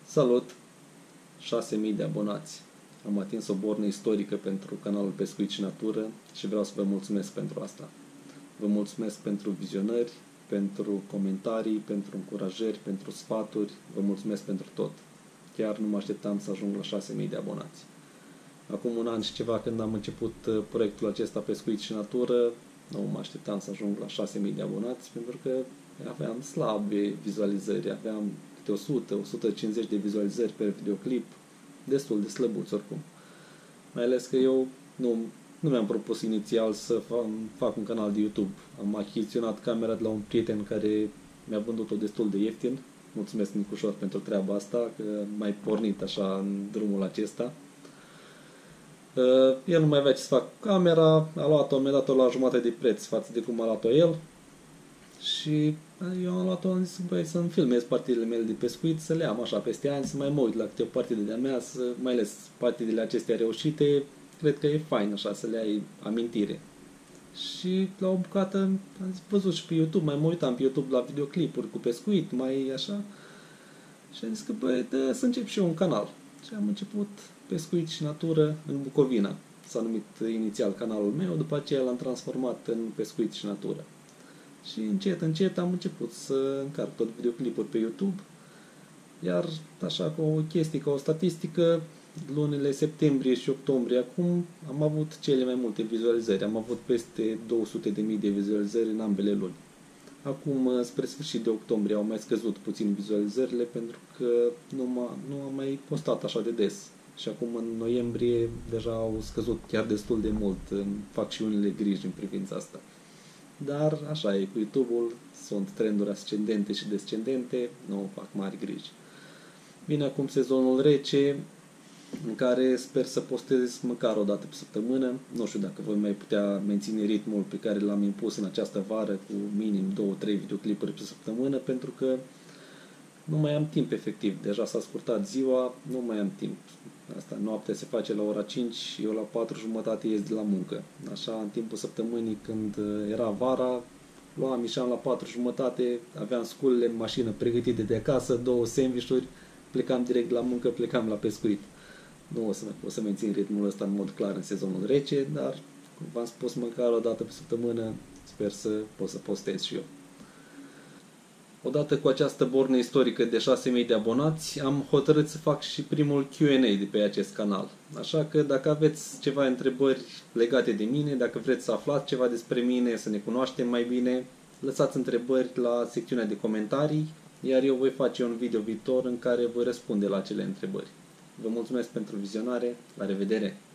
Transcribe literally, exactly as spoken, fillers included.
Salut! șase mii de abonați. Am atins o bornă istorică pentru canalul Pescuit și Natură și vreau să vă mulțumesc pentru asta. Vă mulțumesc pentru vizionări, pentru comentarii, pentru încurajări, pentru sfaturi. Vă mulțumesc pentru tot. Chiar nu mă așteptam să ajung la șase mii de abonați. Acum un an și ceva, când am început proiectul acesta Pescuit și Natură, nu mă așteptam să ajung la șase mii de abonați, pentru că aveam slabe vizualizări, aveam câte o sută, o sută cincizeci de vizualizări pe videoclip, destul de slăbuți oricum. Mai ales că eu nu, nu mi-am propus inițial să fac, fac un canal de YouTube. Am achiziționat camera de la un prieten care mi-a vândut-o destul de ieftin. Mulțumesc, Nicușor, pentru treaba asta, că m-ai pornit așa în drumul acesta. El nu mai avea ce să fac cu camera, a luat-o, mi-a dat-o la jumătate de preț față de cum a luat-o el. Și eu am luat-o, am zis, băi, să-mi filmez partidele mele de pescuit, să le am așa peste ani, să mai mă uit la câte o partidă de-a mea, să, mai ales partidele acestea reușite, cred că e fain așa, să le ai amintire. Și la o bucată am zis, văzut și pe YouTube, mai mă uitam pe YouTube la videoclipuri cu pescuit, mai așa, și am zis că, băi, dă să încep și eu un canal. Și am început Pescuit și Natură în Bucovina. S-a numit inițial canalul meu, după aceea l-am transformat în Pescuit și Natură. Și încet, încet am început să încarc tot videoclipuri pe YouTube. Iar așa, ca o chestie, ca o statistică, lunile septembrie și octombrie acum am avut cele mai multe vizualizări. Am avut peste două sute de mii de vizualizări în ambele luni. Acum, spre sfârșit de octombrie, au mai scăzut puțin vizualizările pentru că nu, nu am mai postat așa de des. Și acum, în noiembrie, deja au scăzut chiar destul de mult. Fac și unele griji în privința asta. Dar așa e, cu YouTube-ul sunt trenduri ascendente și descendente, nu fac mari griji. Vine acum sezonul rece, în care sper să postez măcar o dată pe săptămână. Nu știu dacă voi mai putea menține ritmul pe care l-am impus în această vară, cu minim două trei videoclipuri pe săptămână, pentru că nu mai am timp efectiv. Deja s-a scurtat ziua, nu mai am timp. Asta, noaptea se face la ora cinci, eu la patru jumătate ies de la muncă. Așa, în timpul săptămânii, când era vara, luam, ieșeam la patru jumătate, aveam sculele în mașină pregătite de acasă, două sandvișuri, plecam direct la muncă, plecam la pescuit. Nu o să, o să mențin ritmul ăsta în mod clar în sezonul rece, dar, cum v-am spus, măcar o dată pe săptămână, sper să pot să postez și eu. Odată cu această bornă istorică de șase mii de abonați, am hotărât să fac și primul Q and A de pe acest canal. Așa că dacă aveți ceva întrebări legate de mine, dacă vreți să aflați ceva despre mine, să ne cunoaștem mai bine, lăsați întrebări la secțiunea de comentarii, iar eu voi face un video viitor în care voi răspunde la acele întrebări. Vă mulțumesc pentru vizionare, la revedere!